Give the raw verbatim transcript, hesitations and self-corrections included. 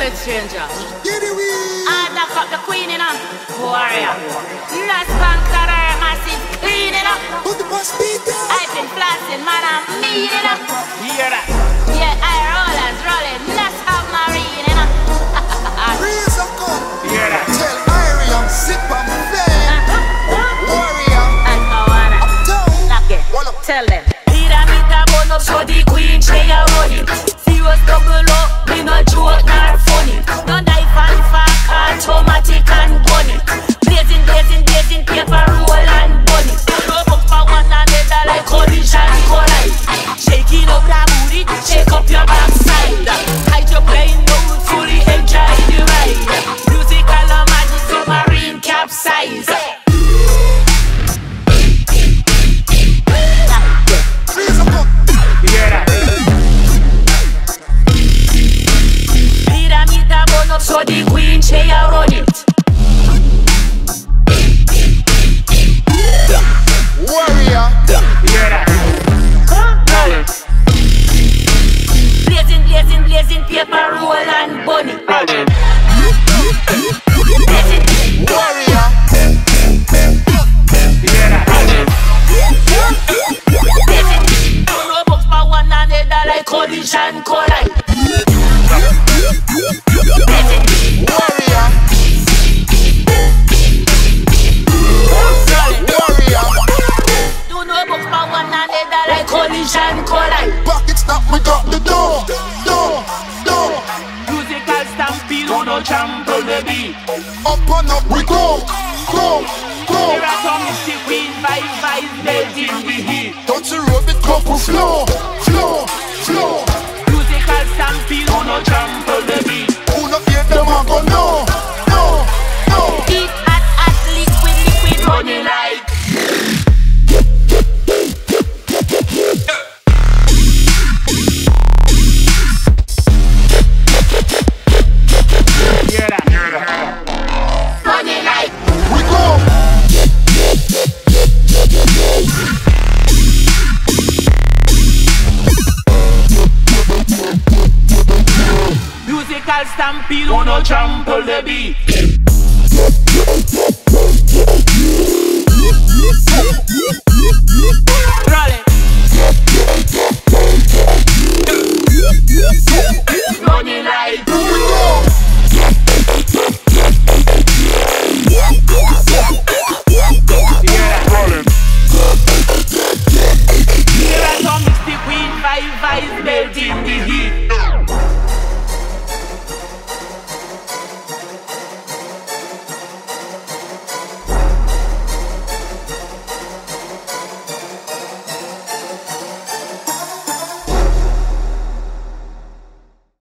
it, stranger. I knock up the queen, you know. Warrior. Last conqueror, massive clean, you know. I've been flossing, man, I'm mean, you know. Hear that? Yeah, I rollers rolling, let's have marine, you know. Hear that? Tell Irium, sip on fame. Warrior. And I wanna knock it. Walla. Tell them. Pyramid a burn up so the queen she a run it. Serious double up, me no joke nor funny. No knife and fork, automatic and gun it. Blazing, blazing, blazing, paper roll and bun it. No book for one another like collision collide. Shaking up that booty, shake up your backside. Hide your brain, no fully enjoy the ride. Musical or magic submarine capsize. Hear that? Pyramid a burn up so the queen she a run it. Warrior. Hear that? Blazing, blazing, blazing, paper roll and bun it. Warrior. Hear that? No books for one another like collision collide. Warrior. Warrior. Do no books for one another like collision collide. Pocket stop, we got the door. Door. Door. Musical stampede, who no trample the beat. Up and up we go. Go. Go. Here are some mystic queen, five, five, melting the heat. Touch the road, the couple flow. Flow. Flow. Musical stampede, who no trample the beat. Who not hear them and go no. No. No. Eat hot, hot, liquid, liquid, running like. Hear that? Hear that? Running like. We go. Musical stampede, who no trample the beat.